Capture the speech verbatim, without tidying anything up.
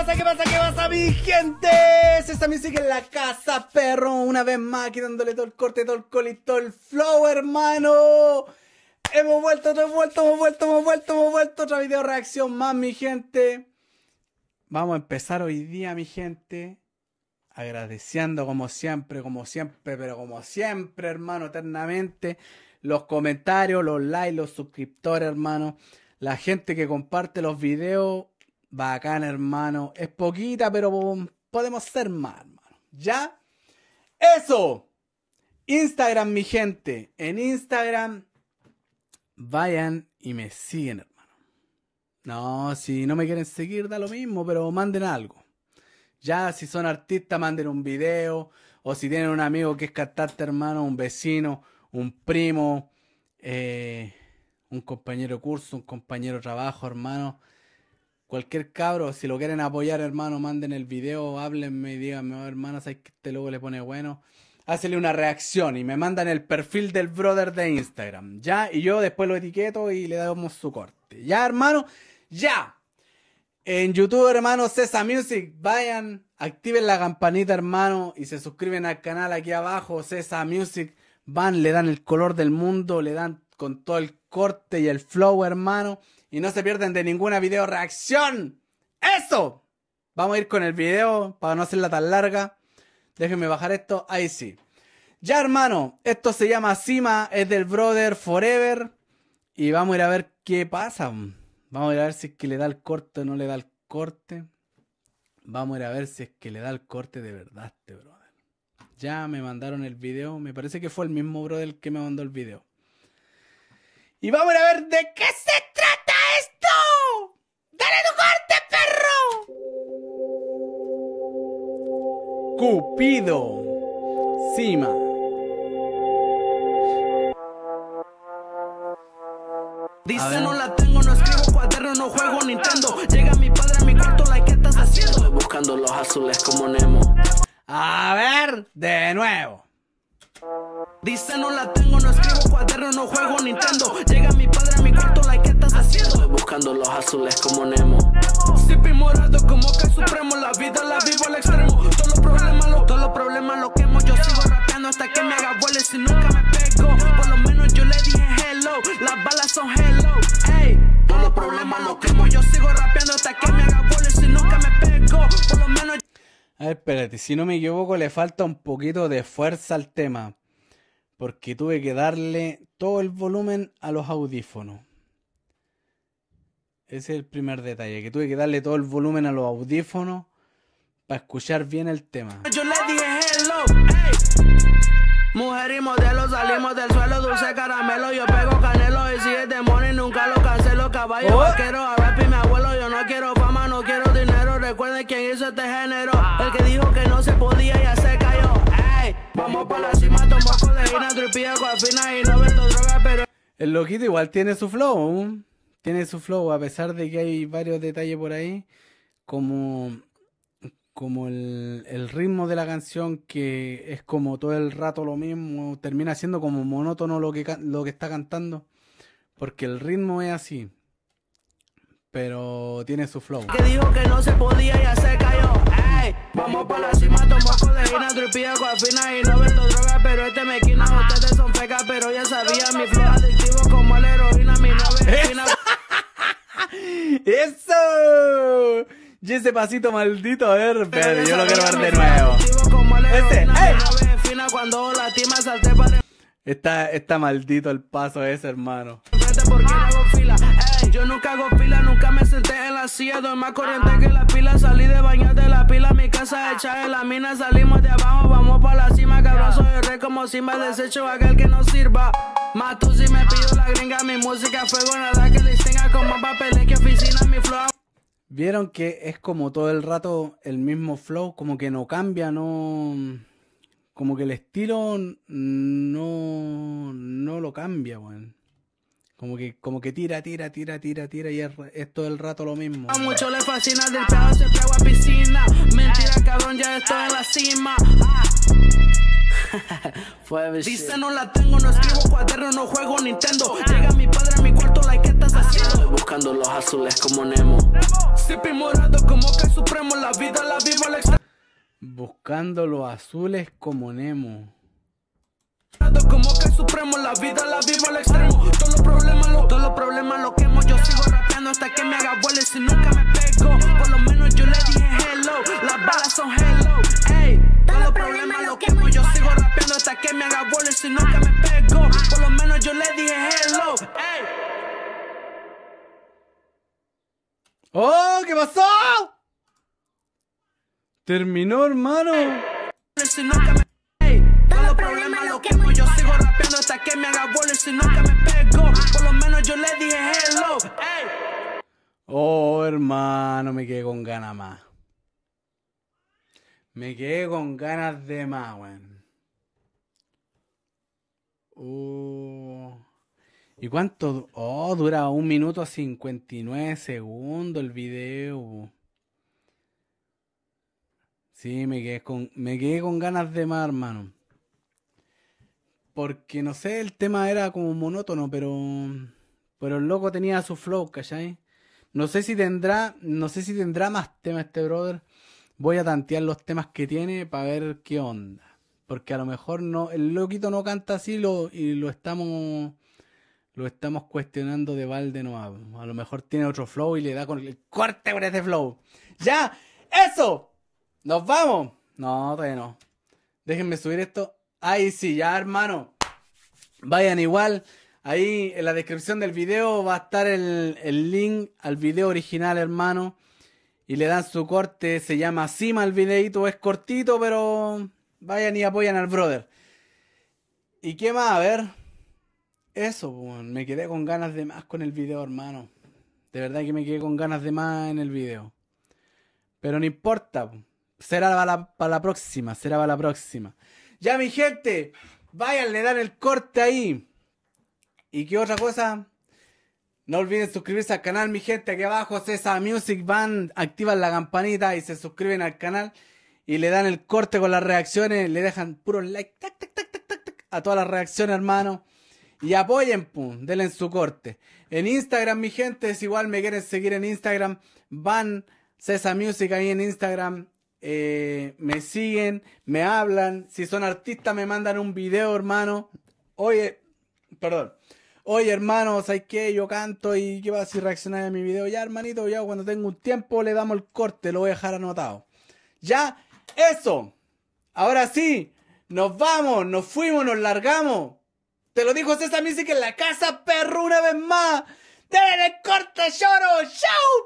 pasa? ¿Qué pasa? ¿Qué pasa, mi gente? César Music en la casa, perro. Una vez más aquí dándole todo el corte, todo el colito, el flow, hermano. Hemos vuelto, hemos vuelto, hemos vuelto, hemos vuelto, hemos vuelto. Otra video reacción más, mi gente. Vamos a empezar hoy día, mi gente, agradeciendo como siempre, como siempre, pero como siempre, hermano, eternamente, los comentarios, los likes, los suscriptores, hermano. La gente que comparte los videos, bacán, hermano. Es poquita, pero podemos ser más, hermano. ¿Ya? ¡Eso! Instagram, mi gente. En Instagram, vayan y me siguen, hermano. No, si no me quieren seguir, da lo mismo, pero manden algo. Ya, si son artistas, manden un video. O si tienen un amigo que es cantante, hermano, un vecino, un primo, eh... un compañero de curso, un compañero de trabajo, hermano. Cualquier cabro, si lo quieren apoyar, hermano, manden el video, háblenme y díganme, oh, hermano, ¿sabes que este logo le pone bueno? Hácele una reacción y me mandan el perfil del brother de Instagram, ¿ya? Y yo después lo etiqueto y le damos su corte. ¿Ya, hermano? ¡Ya! En YouTube, hermano, César Music, vayan, activen la campanita, hermano, y se suscriben al canal aquí abajo, César Music. Van, le dan el color del mundo, le dan con todo el corte y el flow, hermano. Y no se pierden de ninguna video reacción. ¡Eso! Vamos a ir con el video para no hacerla tan larga. Déjenme bajar esto. Ahí sí. Ya, hermano. Esto se llama Cima. Es del brother Forever. Y vamos a ir a ver qué pasa. Vamos a ir a ver si es que le da el corte o no le da el corte. Vamos a ir a ver si es que le da el corte de verdad a este brother. Ya me mandaron el video. Me parece que fue el mismo brother el que me mandó el video. Y vamos a ver de qué se trata esto. ¡Dale tu corte, perro! Cupido. Cima. Dice no la tengo, no escribo cuaderno, no juego Nintendo. Llega mi padre a mi cuarto, like, ¿qué estás haciendo? Estoy buscando los azules como Nemo. A ver, de nuevo. Dice no la tengo, no escribo cuaderno, no juego Nintendo. Llega mi padre a mi cuarto, like, ¿qué estás haciendo? Estoy buscando los azules como Nemo. Sippy morado como que supremo, la vida la vivo al extremo. Todos los problemas, lo, todos los problemas lo quemo. Yo sigo rapeando hasta que me haga bola y si nunca me pego. Por lo menos yo le dije hello, las balas son hello. Ey, todos los problemas lo quemo. Yo sigo rapeando hasta que me haga bola y si nunca me pego. Por lo menos. A ver, espérate, si no me equivoco le falta un poquito de fuerza al tema. Porque tuve que darle todo el volumen a los audífonos. Ese es el primer detalle, que tuve que darle todo el volumen a los audífonos para escuchar bien el tema. Yo le dije hello, ey. Mujer y modelo, salimos del suelo, dulce caramelo. Yo pego canelo y si es de money nunca lo cancelo. Caballo ¿Oh? vaquero, a rap y mi abuelo. Yo no quiero fama, no quiero dinero. Recuerden quién hizo este género. El que dijo que no se podía ya se cayó. Ey, vamos por la cima, tomo codeína, tripilla, coafina y no vendo droga, pero... El loquito igual tiene su flow, ¿eh? Tiene su flow, a pesar de que hay varios detalles por ahí, como, como el, el ritmo de la canción, que es como todo el rato lo mismo, termina siendo como monótono lo que, lo que está cantando, porque el ritmo es así, pero tiene su flow. Que dijo que no se podía ya se cayó. Ey, vamos por la cima, tomo codeína, tripilla, coafina y no vendo droga, pero este me quina, ustedes son fecas, pero ya sabía mi flow adictivo como la heroína, mi novia fina. ¡Eso! Y ese pasito maldito, a ver, espérate, yo lo quiero ver de nuevo. Este, ¡ey! Está, está maldito el paso ese, hermano. Yo nunca hago fila, nunca me senté en la silla. Doy más corriente que la pila. Salí de bañar de la pila. Mi casa hecha en la mina. Salimos de abajo, vamos para la cima. Cabrón, soy el rey como Simba. Desecho aquel que no sirva. Más tú si me pido la gringa. Mi música fuego, nada que les tenga como papeles que oficina. Mi flow. Vieron que es como todo el rato el mismo flow. Como que no cambia, no... Como que el estilo no... No lo cambia, weón. Como que, como que tira, tira, tira, tira, tira y es, es todo el rato lo mismo. A muchos les fascina del pedo, siempre hago a piscina. Mentira, cabrón, ya estoy en la cima. Ah. Dice no la tengo, no escribo cuaderno, no juego Nintendo. Llega mi padre a mi cuarto, like, ¿qué estás haciendo? Buscando los azules como Nemo. Sipping morado como que supremo, la vida la vivo al extremo. Buscando los azules como Nemo. Como que supremo, la vida la vivo al extremo. Todos los problemas, lo, todos los problemas lo quemo. Yo sigo rapeando hasta que me haga bola y si nunca me pego. Por lo menos yo le dije hello, las balas son hello. Ey, todos los problemas lo quemo. Yo sigo rapeando hasta que me haga bola y si nunca me pego. Por lo menos yo le dije hello. Ey. ¡Oh! ¿Qué pasó? Terminó, hermano. Si nunca me todos los problemas lo quemo, yo sigo rapeando hasta que me haga bola y si nunca me pego. Por lo menos yo le dije hello. Ey. Oh, hermano, me quedé con ganas más. Me quedé con ganas de más, weón. Uh. ¿Y cuánto? Oh, dura un minuto cincuenta y nueve segundos el video. Sí, me quedé con, me quedé con ganas de más, hermano. Porque, no sé, el tema era como monótono, pero... Pero el loco tenía su flow, ¿cachai? No sé si tendrá... No sé si tendrá más temas este brother. Voy a tantear los temas que tiene para ver qué onda. Porque a lo mejor no... El loquito no canta así lo, y lo estamos... Lo estamos cuestionando de balde no. A lo mejor tiene otro flow y le da con el corte con ese flow. ¡Ya! ¡Eso! ¡Nos vamos! No, todavía no. Déjenme subir esto. Ahí sí, ya, hermano. Vayan igual. Ahí en la descripción del video va a estar el, el link al video original, hermano. Y le dan su corte. Se llama Cima el videito. Es cortito, pero vayan y apoyan al brother. ¿Y qué más? A ver. Eso, pues, me quedé con ganas de más con el video, hermano. De verdad que me quedé con ganas de más en el video. Pero no importa. Será para la, para la próxima. Será para la próxima. Ya, mi gente. Vayan, le dan el corte ahí. ¿Y qué otra cosa? No olviden suscribirse al canal, mi gente. Aquí abajo, César Music, van, activan la campanita y se suscriben al canal. Y le dan el corte con las reacciones. Le dejan puro like tac, tac, tac, tac, tac, tac, a todas las reacciones, hermano. Y apoyen, pum, denle en su corte. En Instagram, mi gente, si igual me quieren seguir en Instagram, van César Music ahí en Instagram. Eh, me siguen, me hablan. Si son artistas, me mandan un video, hermano. Oye, perdón. Oye, hermano, ¿sabes qué? Yo canto y ¿qué vas a reaccionar a mi video? Ya, hermanito, ya cuando tengo un tiempo le damos el corte, lo voy a dejar anotado. Ya, eso. Ahora sí, nos vamos, nos fuimos, nos largamos. Te lo dijo César Music en la casa, perro, una vez más. ¡Denle el corte, lloro! ¡Chau!